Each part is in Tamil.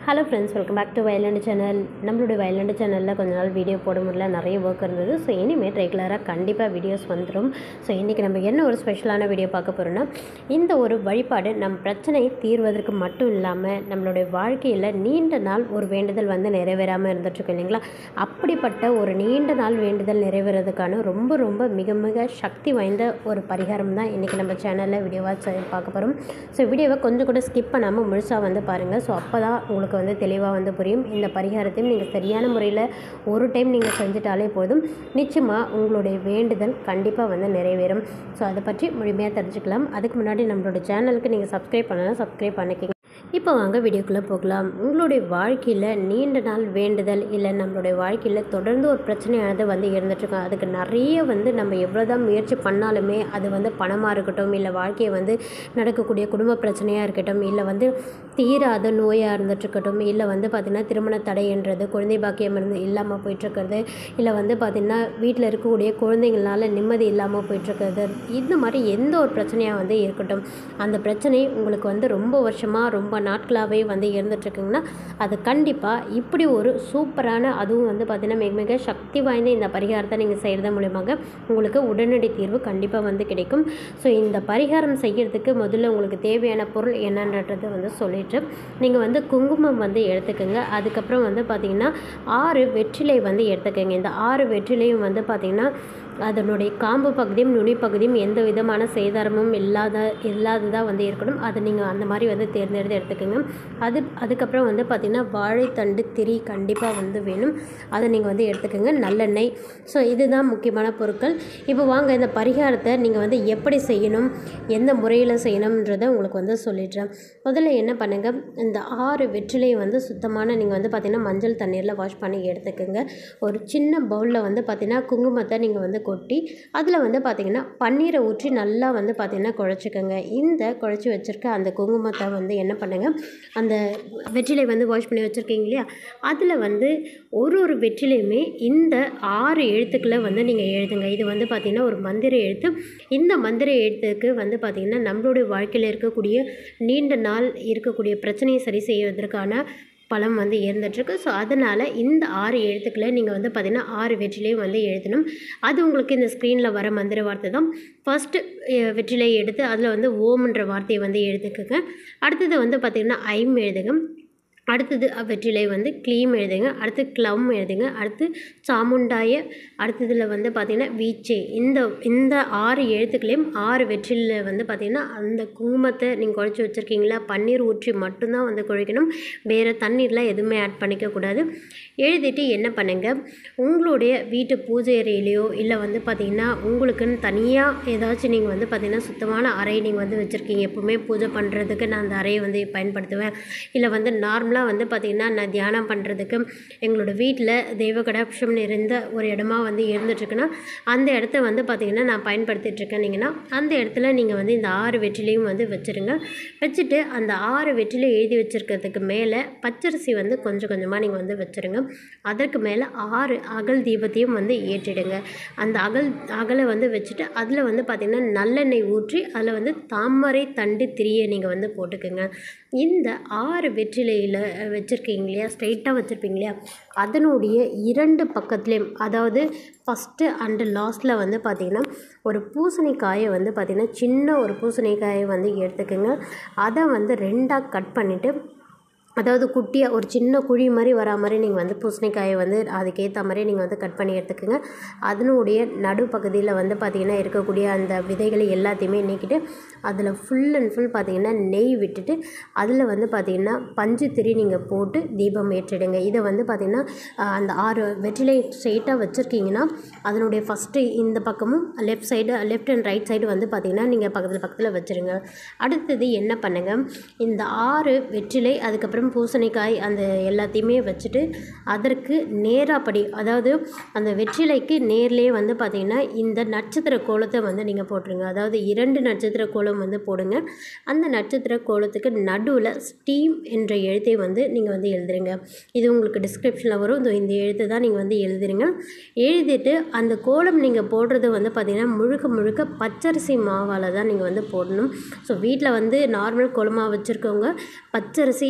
Hello friends, welcome back to violent channel. நம்மளுடைய வயலண்ட் சேனலில் கொஞ்ச நாள் வீடியோ போட முடியல, நிறைய ஒர்க் இருந்தது. ஸோ இனிமேல் ரெகுலராக கண்டிப்பாக வீடியோஸ் வந்துடும். ஸோ இன்றைக்கி நம்ம என்ன ஒரு ஸ்பெஷலான வீடியோ பார்க்க போகிறோன்னா, இந்த ஒரு வழிபாடு நம் பிரச்சனை தீர்வதற்கு மட்டும் இல்லாமல் நம்மளுடைய வாழ்க்கையில் நீண்ட நாள் ஒரு வேண்டுதல் வந்து நிறைவேறாமல் இருந்துட்டுருக்கு இல்லைங்களா? அப்படிப்பட்ட ஒரு நீண்ட நாள் வேண்டுதல் நிறைவேறதுக்கான ரொம்ப மிக மிக சக்தி வாய்ந்த ஒரு பரிகாரம் தான் இன்றைக்கி நம்ம சேனலில் வீடியோவாக பார்க்க போகிறோம். ஸோ வீடியோவை கொஞ்சம் கூட ஸ்கிப் பண்ணாமல் முழுசாக வந்து பாருங்கள். ஸோ அப்போ தான் உங்களுக்கு வந்து தெளிவாக வந்து புரியும். இந்த பரிகாரத்தையும் நீங்கள் சரியான முறையில் ஒரு டைம் நீங்கள் செஞ்சுட்டாலே போதும், நிச்சயமாக உங்களுடைய வேண்டுதல் கண்டிப்பாக வந்து நிறைவேறும். ஸோ அதை பற்றி முழுமையாக தெரிஞ்சுக்கலாம். அதுக்கு முன்னாடி நம்மளோட சேனலுக்கு நீங்கள் சப்ஸ்கிரைப் பண்ணலாம், சப்ஸ்கிரைப் பண்ணிக்கிங்க. இப்போ வாங்க வீடியோக்குள்ளே போகலாம். உங்களுடைய வாழ்க்கையில் நீண்ட நாள் வேண்டுதல் இல்லை நம்மளுடைய வாழ்க்கையில் தொடர்ந்து ஒரு பிரச்சனையானது வந்து இருந்துகிட்ருக்கோம். அதுக்கு நிறைய வந்து நம்ம எவ்வளோ தான் முயற்சி பண்ணாலுமே அது வந்து பணமாக இருக்கட்டும், இல்லை வாழ்க்கையை வந்து நடக்கக்கூடிய குடும்ப பிரச்சனையாக இருக்கட்டும், இல்லை வந்து தீராத நோயாக இருந்துகிட்ருக்கட்டும், இல்லை வந்து பார்த்திங்கன்னா திருமண தடைன்றது, குழந்தை பாக்கியம் இல்லாமல் போயிட்டுருக்கிறது, இல்லை வந்து பார்த்திங்கன்னா வீட்டில் இருக்கக்கூடிய குழந்தைங்களால் நிம்மதி இல்லாமல் போயிட்டுருக்கிறது, இந்த மாதிரி எந்த ஒரு பிரச்சனையாக வந்து இருக்கட்டும், அந்த பிரச்சனை உங்களுக்கு வந்து ரொம்ப வருஷமாக ரொம்ப நாட்களாகவே வந்து இருந்துகிட்ருக்குங்கன்னா, அது கண்டிப்பாக இப்படி ஒரு சூப்பரான, அதுவும் வந்து பார்த்திங்கன்னா மிக மிக சக்தி வாய்ந்த இந்த பரிகாரத்தை நீங்கள் செய்கிறது மூலமாக உங்களுக்கு உடனடி தீர்வு கண்டிப்பாக வந்து கிடைக்கும். ஸோ இந்த பரிகாரம் செய்கிறதுக்கு முதல்ல உங்களுக்கு தேவையான பொருள் என்னன்றதை வந்து சொல்லிட்டு நீங்கள் வந்து குங்குமம் வந்து எடுத்துக்கோங்க. அதுக்கப்புறம் வந்து பார்த்திங்கன்னா 6 வெற்றிலை வந்து எடுத்துக்கோங்க. இந்த 6 வெற்றிலையும் வந்து பார்த்திங்கன்னா அதனுடைய காம்பு பகுதியும் நுனி பகுதியும் எந்த விதமான சேதாரமும் இல்லாததாக வந்து இருக்கணும். அதை நீங்கள் அந்த மாதிரி வந்து தேர்ந்தெடுத்து எடுத்துக்கோங்க. அதுக்கப்புறம் வந்து பார்த்திங்கன்னா வாழைத்தண்டு திரி கண்டிப்பாக வந்து வேணும், அதை நீங்கள் வந்து எடுத்துக்கோங்க. நல்லெண்ணெய். ஸோ இதுதான் முக்கியமான பொருட்கள். இப்போ வாங்க இந்த பரிகாரத்தை நீங்கள் வந்து எப்படி செய்யணும், எந்த முறையில் செய்யணுன்றதை உங்களுக்கு வந்து சொல்லிடுறேன். முதல்ல என்ன பண்ணுங்கள், இந்த 6 வெற்றிலையை வந்து சுத்தமான நீங்கள் வந்து பார்த்திங்கன்னா மஞ்சள் தண்ணீரில் வாஷ் பண்ணி எடுத்துக்கோங்க. ஒரு சின்ன பவுலில் வந்து பார்த்திங்கன்னா குங்குமத்தை நீங்கள் வந்து கொட்டி அதில் வந்து பார்த்திங்கன்னா பன்னீரை ஊற்றி நல்லா வந்து பார்த்திங்கன்னா குழச்சிக்கோங்க. இந்த குழச்சி வச்சுருக்க அந்த குங்குமத்தை வந்து என்ன பண்ணுங்கள், அந்த வெற்றிலை வந்து வாஷ் பண்ணி வச்சுருக்கீங்க இல்லையா, அதில் வந்து ஒரு வெற்றிலையுமே இந்த 6 எழுத்துக்களை வந்து நீங்கள் எழுதுங்க. இது வந்து பார்த்திங்கன்னா ஒரு மந்திர எழுத்து. இந்த மந்திர எழுத்துக்கு வந்து பார்த்திங்கன்னா நம்மளுடைய வாழ்க்கையில் இருக்கக்கூடிய நீண்ட நாள் இருக்கக்கூடிய பிரச்சனையை சரி செய்வதற்கான பலம் வந்து இருந்துகிட்ருக்கு. ஸோ அதனால் இந்த 6 எழுத்துக்களை நீங்கள் வந்து பார்த்திங்கன்னா 6 வெற்றிலையும் வந்து எழுதணும். அது உங்களுக்கு இந்த ஸ்க்ரீனில் வர மந்திர வார்த்தை தான். ஃபஸ்ட்டு வெற்றிலையை எடுத்து அதில் வந்து ஓம்ன்ற வார்த்தையை வந்து எழுதுக்குங்க. அடுத்தது வந்து பார்த்திங்கன்னா ஐம் எழுதுங்க. அடுத்தது வெற்றிலை வந்து க்ளீம் எழுதுங்க. அடுத்து க்ளம் எழுதுங்க. அடுத்து சாமுண்டாய. அடுத்ததில் வந்து பார்த்திங்கன்னா வீச்சே. இந்த 6 எழுத்துக்களையும் 6 வெற்றிலையில் வந்து பார்த்திங்கன்னா அந்த குங்குமத்தை நீங்கள் குழச்சி வச்சுருக்கீங்களா, பன்னீர் ஊற்றி மட்டும்தான் வந்து குழைக்கணும், வேறு தண்ணீர்லாம் எதுவுமே ஆட் பண்ணிக்கக்கூடாது. எழுதிட்டு என்ன பண்ணுங்கள், உங்களுடைய வீட்டு பூஜை அறையிலையோ இல்லை வந்து பார்த்திங்கன்னா உங்களுக்குன்னு தனியாக ஏதாச்சும் நீங்கள் வந்து பார்த்திங்கன்னா சுத்தமான அறை நீங்கள் வந்து வச்சுருக்கீங்க. எப்போவுமே பூஜை பண்ணுறதுக்கு நான் அந்த அறையை வந்து பயன்படுத்துவேன். இல்லை வந்து நார்மலாக வந்து பார்த்திங்கன்னா நான் தியானம் பண்ணுறதுக்கு எங்களோட வீட்டில் தெய்வ கடாட்சம் நிறைந்த ஒரு இடமா வந்து இருந்துகிட்ருக்குன்னா அந்த இடத்த வந்து பார்த்திங்கன்னா நான் பயன்படுத்திகிட்ருக்கேன்னீங்கன்னா அந்த இடத்துல நீங்கள் வந்து இந்த 6 வெற்றிலையும் வந்து வச்சுருங்க. வச்சுட்டு அந்த 6 வெற்றிலை எழுதி வச்சுருக்கிறதுக்கு மேலே பச்சரிசி வந்து கொஞ்சம் கொஞ்சமாக நீங்கள் வந்து வச்சுருங்க. அதற்கு மேலே 6 அகல் தீபத்தையும் வந்து ஏற்றிடுங்க. அந்த அகலை வந்து வச்சுட்டு அதில் வந்து பார்த்திங்கன்னா நல்லெண்ணெய் ஊற்றி அதில் வந்து தாமரை தண்டு திரியை நீங்கள் வந்து போட்டுக்குங்க. இந்த 6 வெற்றிலையில் வச்சுருக்கீங்க இல்லையா, ஸ்ட்ரைட்டாக வச்சுருப்பீங்க இல்லையா, அதனுடைய 2 பக்கத்துலேயும், அதாவது ஃபஸ்ட்டு அண்டு லாஸ்ட்டில் வந்து பார்த்திங்கன்னா ஒரு பூசணிக்காயை வந்து பார்த்திங்கன்னா சின்ன ஒரு பூசணிக்காயை வந்து எடுத்துக்கோங்க. அதை வந்து 2ஆக கட் பண்ணிவிட்டு, அதாவது குட்டியாக ஒரு சின்ன குழி மாதிரி வரா மாதிரி நீங்கள் வந்து பூசணிக்காயை வந்து அதுக்கேற்ற மாதிரி நீங்கள் வந்து கட் பண்ணி எடுத்துக்கோங்க. அதனுடைய நடுப்பகுதியில் வந்து பார்த்திங்கன்னா இருக்கக்கூடிய அந்த விதைகளை எல்லாத்தையுமே நீக்கிட்டு அதில் ஃபுல் அண்ட் ஃபுல் பார்த்திங்கன்னா நெய் விட்டுட்டு அதில் வந்து பார்த்திங்கன்னா பஞ்சு திரி நீங்கள் போட்டு தீபம் ஏற்றிடுங்க. இதை வந்து பார்த்திங்கன்னா அந்த 6 வெற்றிலை ஸ்ட்ரெயிட்டாக வச்சுருக்கீங்கன்னா அதனுடைய ஃபஸ்ட்டு இந்த பக்கமும் லெஃப்ட் அண்ட் ரைட் சைடு வந்து பார்த்திங்கன்னா நீங்கள் பக்கத்தில் வச்சுருங்க. அடுத்தது என்ன பண்ணுங்கள், இந்த 6 வெற்றிலை அதுக்கப்புறம் பூசணிக்காய் அந்த எல்லாத்தையுமே வச்சுட்டு அதற்கு நேராப்படி, அதாவது அந்த வெற்றிலைக்கு நேர்லேயே வந்து பார்த்திங்கன்னா இந்த நட்சத்திர கோலத்தை வந்து நீங்கள் போட்டுருங்க. அதாவது 2 நட்சத்திர கோலம் வந்து போடுங்க. அந்த நட்சத்திர கோலத்துக்கு நடுவில் ஸ்டீம் என்ற எழுத்தை வந்து நீங்கள் வந்து எழுதுறீங்க. இது உங்களுக்கு டிஸ்கிரிப்ஷனில் வரும். இந்த எழுத்தை தான் நீங்கள் வந்து எழுதுறீங்க. எழுதிட்டு அந்த கோலம் நீங்கள் போடுறது வந்து பார்த்திங்கன்னா முழுக்க பச்சரிசி மாவால் தான் நீங்கள் வந்து போடணும். ஸோ வீட்டில் வந்து நார்மல் கோலமாக வச்சுருக்கவங்க பச்சரிசி அன்றைய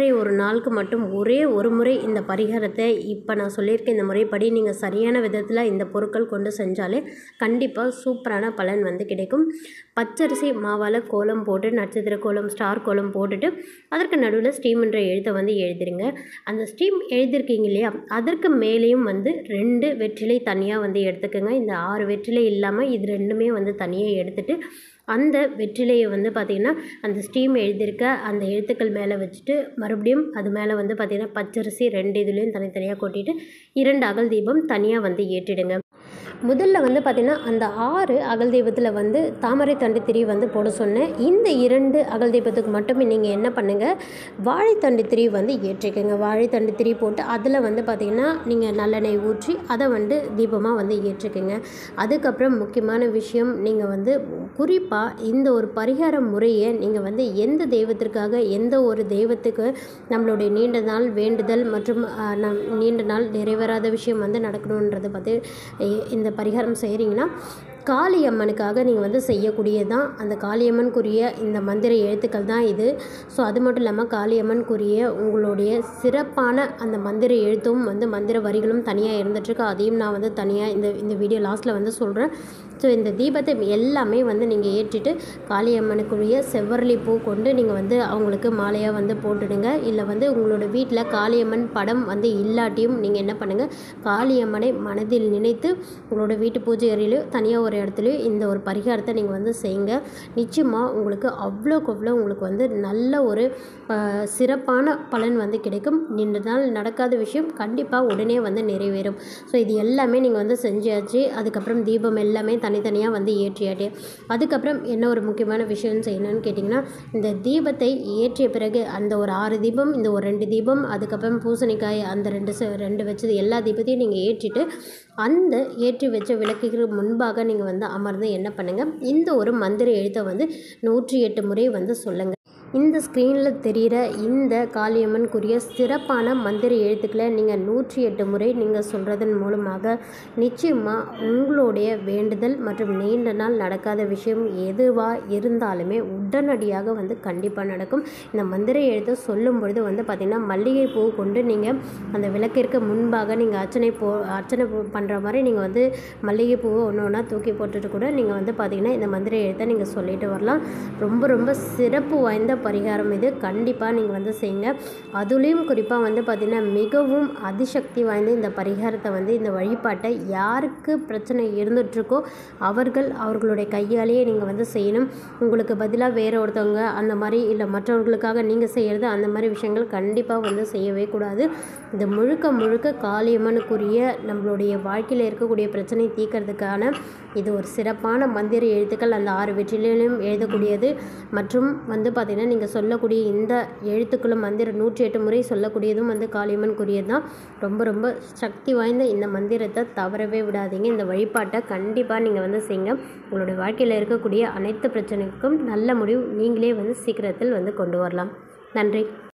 அன்றைய ஒரு நாளுக்கு மட்டும் ஒரே ஒரு முறை இந்த பரிகாரத்தை இப்போ நான் சொல்லியிருக்க இந்த முறைப்படி நீங்கள் சரியான விதத்தில் இந்த பொருட்கள் கொண்டு செஞ்சாலே கண்டிப்பாக சூப்பரான பலன் வந்து கிடைக்கும். பச்சரிசி மாவால் கோலம் போட்டு நட்சத்திர கோலம், ஸ்டார் கோலம் போட்டுட்டு அதற்கு நடுவில் ஸ்டீம் என்ற எழுத்தை வந்து எழுதிருங்க. அந்த ஸ்டீம் எழுதிருக்கீங்க இல்லையா, அதற்கு மேலேயும் வந்து 2 வெற்றிலை தனியாக வந்து எடுத்துக்கோங்க. இந்த 6 வெற்றிலை இல்லாமல் இது 2மே வந்து தனியாக எடுத்துகிட்டு அந்த வெற்றிலையை வந்து பார்த்திங்கன்னா அந்த ஸ்டீம் எழுதியிருக்க அந்த எழுத்துக்கள் மேலே வச்சுட்டு மறுபடியும் அது மேலே வந்து பார்த்திங்கன்னா பச்சரிசி 2 இதுலேயும் தனித்தனியாக கொட்டிட்டு 2 அகல் தீபம் தனியாக வந்து ஏற்றிடுங்க. முதல்ல வந்து பார்த்திங்கன்னா அந்த 6 அகல் தீபத்தில் வந்து தாமரை தண்டு திரி வந்து போட சொன்னேன். இந்த 2 அகல் தீபத்துக்கு மட்டுமே நீங்கள் என்ன பண்ணுங்கள், வாழைத்தண்டு திரி வந்து ஏற்றிக்கோங்க. வாழைத்தண்டு திரி போட்டு அதில் வந்து பார்த்திங்கன்னா நீங்கள் நல்லெண்ணெய் ஊற்றி அதை வந்து தீபமாக வந்து ஏற்றிக்கோங்க. அதுக்கப்புறம் முக்கியமான விஷயம், நீங்கள் வந்து குறிப்பாக இந்த ஒரு பரிகார முறையை நீங்கள் வந்து எந்த தெய்வத்திற்காக, எந்த ஒரு தெய்வத்துக்கு நம்மளுடைய நீண்ட நாள் வேண்டுதல் மற்றும் நீண்ட நாள் நிறைவேறாத விஷயம் வந்து நடக்கணுன்றதை பார்த்து இந்த பரிகாரம் செய்கிறீங்கன்னா காளியம்மனுக்காக நீங்கள் வந்து செய்யக்கூடியதான். அந்த காளியம்மனுக்குரிய இந்த மந்திர எழுத்துக்கள் தான் இது. ஸோ அது மட்டும் இல்லாமல் காளியம்மனுக்குரிய உங்களுடைய சிறப்பான அந்த மந்திர எழுத்தும் வந்து மந்திர வரிகளும் தனியாக இருந்துகிட்ருக்கு. அதையும் நான் வந்து தனியாக இந்த வீடியோ லாஸ்ட்டில் வந்து சொல்கிறேன். ஸோ இந்த தீபத்தை எல்லாமே வந்து நீங்கள் ஏற்றிட்டு காளியம்மனுக்குரிய செவ்வரளி பூ கொண்டு நீங்கள் வந்து அவங்களுக்கு மாலையாக வந்து போட்டுடுங்க. இல்லை வந்து உங்களோட வீட்டில் காளியம்மன் படம் வந்து இல்லாட்டியும் நீங்கள் என்ன பண்ணுங்கள், காளியம்மனை மனதில் நினைத்து உங்களோட வீட்டு பூஜை அறையிலையோ தனியாக ஒரு இடத்துலையும் இந்த ஒரு பரிகாரத்தை நீங்கள் வந்து செய்யுங்க. நிச்சயமாக உங்களுக்கு அவ்வளோக்கு அவ்வளோ உங்களுக்கு வந்து நல்ல ஒரு சிறப்பான பலன் வந்து கிடைக்கும். நீண்ட நாள் நடக்காத விஷயம் கண்டிப்பாக உடனே வந்து நிறைவேறும். ஸோ இது எல்லாமே நீங்கள் வந்து செஞ்சாச்சு. அதுக்கப்புறம் தீபம் எல்லாமே தனித்தனியாக வந்து ஏற்றியாட்டு அதுக்கப்புறம் என்ன ஒரு முக்கியமான விஷயம் செய்யணும்னு கேட்டிங்கன்னா, இந்த தீபத்தை ஏற்றிய பிறகு அந்த ஒரு 6 தீபம், இந்த ஒரு 2 தீபம், அதுக்கப்புறம் பூசணிக்காய் அந்த 2 வச்சது எல்லா தீபத்தையும் நீங்கள் ஏற்றிட்டு அந்த ஏற்றி வச்ச விளக்குக்கு முன்பாக நீங்கள் வந்து அமர்ந்து என்ன பண்ணுங்கள், இந்த ஒரு மந்திர எழுத்தை வந்து 108 முறை வந்து சொல்லுங்கள். இந்த ஸ்க்ரீனில் தெரிகிற இந்த காளியம்மனுக்குரிய சிறப்பான மந்திர எழுத்துக்களை நீங்கள் 108 முறை நீங்கள் சொல்கிறதன் மூலமாக நிச்சயமாக உங்களுடைய வேண்டுதல் மற்றும் நீண்ட நாள் நடக்காத விஷயம் எதுவாக இருந்தாலுமே உடனடியாக வந்து கண்டிப்பாக நடக்கும். இந்த மந்திர எழுத்தை சொல்லும் பொழுது வந்து பார்த்திங்கன்னா மல்லிகை பூ கொண்டு நீங்கள் அந்த விளக்கிற்கு முன்பாக நீங்கள் அர்ச்சனை பண்ணுற மாதிரி நீங்கள் வந்து மல்லிகை பூவை ஒன்று ஒன்றா தூக்கி போட்டுட்டு கூட நீங்கள் வந்து பார்த்திங்கன்னா இந்த மந்திர எழுத்தை நீங்கள் சொல்லிட்டு வரலாம். ரொம்ப ரொம்ப சிறப்பு வாய்ந்த பரிகாரம் இது. கண்டிப்பாக நீங்கள் வந்து செய்யுங்க. அதுலேயும் குறிப்பாக வந்து பார்த்திங்கன்னா மிகவும் அதிசக்தி வாய்ந்த இந்த பரிகாரத்தை வந்து இந்த வழிபாட்டை யாருக்கு பிரச்சனை இருந்துகிட்ருக்கோ அவர்களுடைய கையாலேயே நீங்கள் வந்து செய்யணும். உங்களுக்கு பதிலாக வேறு ஒருத்தவங்க அந்த மாதிரி இல்லை மற்றவர்களுக்காக நீங்கள் செய்கிறது அந்த மாதிரி விஷயங்கள் கண்டிப்பாக வந்து செய்யவே கூடாது. இது முழுக்க காளியம்மனுக்குரிய நம்மளுடைய வாழ்க்கையில் இருக்கக்கூடிய பிரச்சனை தீர்க்கறதுக்கான இது ஒரு சிறப்பான மந்திர எழுத்துக்கள். அந்த 6 வெற்றிலையும் எழுதக்கூடியது மற்றும் வந்து பார்த்திங்கன்னா நீங்கள் சொல்லக்கூடிய இந்த எழுத்துக்களும் மந்திர 108 முறை சொல்லக்கூடியதும் வந்து காளியம்மனுக்குரியது தான். ரொம்ப ரொம்ப சக்தி வாய்ந்த இந்த மந்திரத்தை தவறவே விடாதீங்க. இந்த வழிபாட்டை கண்டிப்பாக நீங்கள் வந்து செய்யுங்க. உங்களுடைய வாழ்க்கையில் இருக்கக்கூடிய அனைத்து பிரச்சனைக்கும் நல்ல முடிவு நீங்களே வந்து சீக்கிரத்தில் வந்து கொண்டு வரலாம். நன்றி.